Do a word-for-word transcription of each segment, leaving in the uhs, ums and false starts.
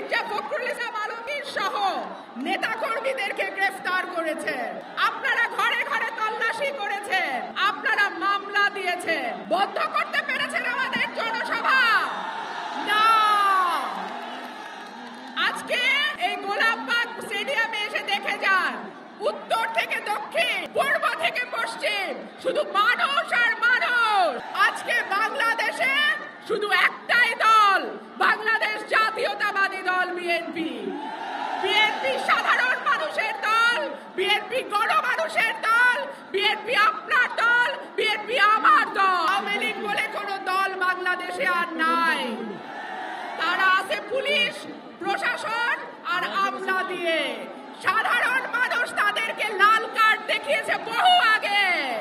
মির্জা ফখরুল ইসলাম আলমগীর সহ নেতাকর্মীদেরকে গ্রেফতার করেছে, আপনারা ঘরে ঘরে তল্লাশি করেছেন, আপনারা মামলা দিয়েছেন। বন্ধ করতে পেরেছেন আমাদের জনসভা? না। আজকে এই গোলাপবাগ স্টেডিয়ামে এসে দেখে যান, উত্তর থেকে দক্ষিণ, পূর্ব থেকে পশ্চিম, শুধু মানুষ আর মানুষ। আজকে বাংলাদেশে শুধু একটাই দল, বাংলাদেশ জাতীয়তাবাদী দল বিএনপি। বিএনপি সাধারণ মানুষের দল, বিএনপি গণমানুষের দল, বিএনপি আপনার দল, বিএনপি আমার দল। আওয়ামী লীগ বলে কোনো দল বাংলাদেশে আর নাই। তারা আছে পুলিশ, প্রশাসন আর আমলা দিয়ে। সাধারণ মানুষ তাদেরকে লাল কার্ড দেখিয়েছে বহু আগে।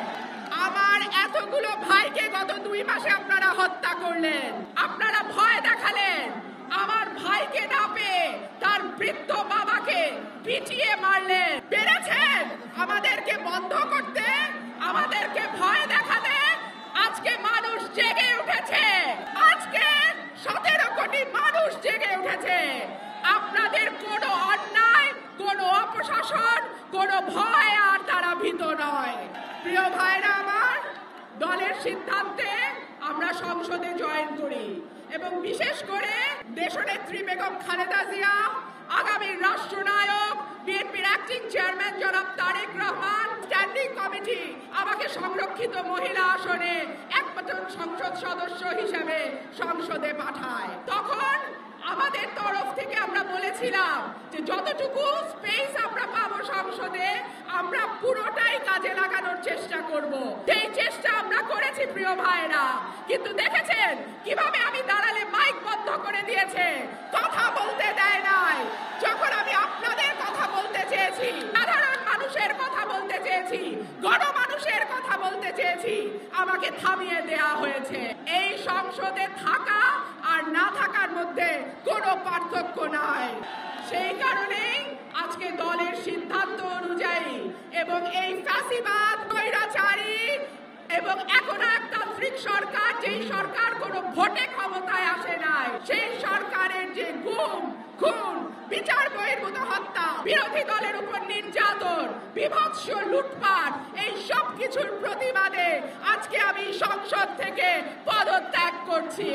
আমার এতগুলো ভাইকে গত দুই মাসে আপনারা হত্যা করলেন, আপনারা ভয় দেখালেন। আমার ভাইকে না পেয়ে তার বৃদ্ধ বাবাকে পিটিয়ে মারলেন। পেরেছেন আমাদেরকে বন্ধ করতে, আমাদেরকে ভয় দেখাতে। আজকে মানুষ জেগে উঠেছে, আজকে সতেরো কোটি মানুষ জেগে উঠেছে। আপনাদের কোনো অন্যায়, কোনো অপশাসন, কোনো ভয় আর তারা ভীত নয়। প্রিয় ভাইরা আমার, দলের সিদ্ধান্তে আমরা সংসদে জয়েন করি এবং বিশেষ করে দেশনেত্রী বেগম খালেদা জিয়া, আগামী রাষ্ট্রনায়ক বিএনপির অ্যাক্টিং চেয়ারম্যান জনাব তারেক রহমান স্ট্যান্ডিং কমিটি আমাকে সংরক্ষিত মহিলা আসনে একমাত্র সংসদ সদস্য হিসেবে সংসদে পাঠায়। তখন আমাদের তরফ থেকে আমরা বলেছিলাম যে যতটুকু স্পেস আমরা পাবো সংসদে আমরা পুরোটাই কাজে লাগানোর চেষ্টা করব। সেই চেষ্টা আমরা করেছি প্রিয় ভাইরা, কিন্তু দেখেছেন কিভাবে আমি দাঁড়ালে মাইক বন্ধ করে দিয়েছে, কথা বলতে দেয় নাই। যখন আমি আপনাদের কথা বলতে চেয়েছি, সাধারণ মানুষের কথা বলতে চেয়েছি, গণমানুষের কথা বলতে চেয়েছি, আমাকে থামিয়ে দেয়া হয়েছে। এই সংসদে থাকা আর না থাকার মধ্যে কোনো পার্থক্য নাই। সেই কারণেই আজকে দলের সিদ্ধান্ত অনুযায়ী এবং এই ফ্যাসিবাদ, স্বৈরাচারী এবং এখন একতান্ত্রিক সরকার, যেই সরকার কোনো ভোটে ক্ষমতায় আসে নাই, সেই সরকারের যে গুম, খুন, বিচার বহির্ভূত হত্যা, বিরোধী দলের উপর নির্যাতন, বিভৎস লুটপাট, এই সব কিছুর প্রতিবাদে আজকে আমি সংসদ থেকে পদত্যাগ করছি।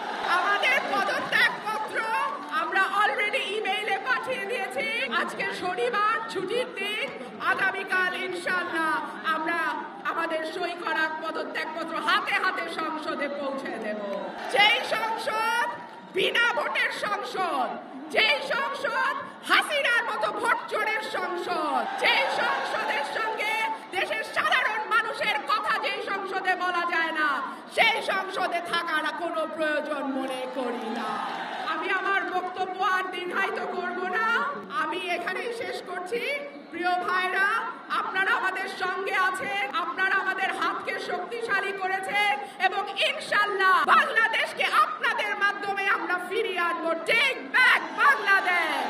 আমাদের পদত্যাগ পত্র আমরা অলরেডি ইমেইলে পাঠিয়ে দিয়েছি। আজকে শনিবার ছুটির দিন, আগামীকাল ইনশাআল্লাহ আমরা আমাদের সই করা পদত্যাগ পত্র হাতে হাতে সংসদে পৌঁছে দেব। যেই সংসদ বিনা ভোটের সংসদ, যেই সংসদ হাসিনার মতো ভোট চোরের সংসদ, যেই সংসদের সঙ্গে দেশের সাধারণ মানুষের কথা যেই সংসদে বলা যায় না, সেই সংসদে থাকার কোনো প্রয়োজন মনে করি না। আমি আমার বক্তব্য আর দীর্ঘায়িত করব না, আমি এখানেই শেষ করছি। প্রিয় ভাইরা, আপনারা আমাদের সঙ্গে আছেন, আপনারা আমাদের হাতকে শক্তিশালী করেছেন এবং ইনশাআল্লাহ বাংলাদেশকে আপনাদের মাধ্যমে আমরা ফিরিয়ে আনবো। Take back Bangladesh.